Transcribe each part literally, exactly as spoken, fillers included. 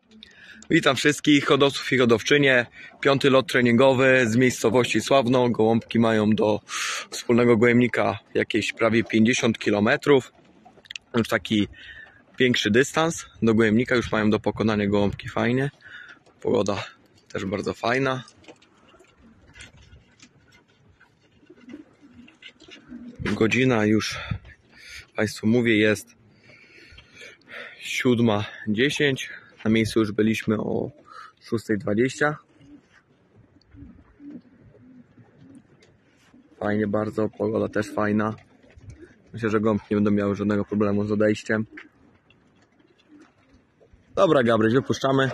Witam wszystkich hodowców i hodowczynie. Piąty lot treningowy z miejscowości Sławno. Gołąbki mają do wspólnego gołębnika jakieś prawie pięćdziesiąt kilometrów. Już taki większy dystans. Do gołębnika już mają do pokonania gołąbki fajnie. Pogoda też bardzo fajna. Godzina już Państwu mówię jest siódma dziesięć. Na miejscu już byliśmy o szósta dwadzieścia. Fajnie bardzo, pogoda też fajna. Myślę, że gołąbki nie będą miały żadnego problemu z odejściem. Dobra, Gabryś, wypuszczamy.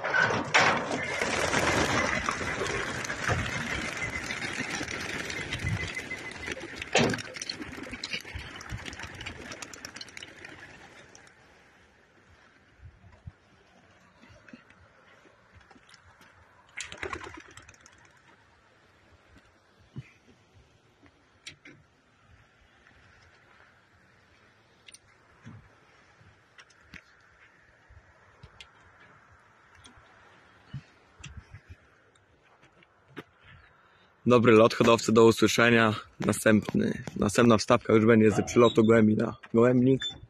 Dobry lot, hodowcy, do usłyszenia. Następny, następna wstawka już będzie z przylotu gołębi na gołębnik.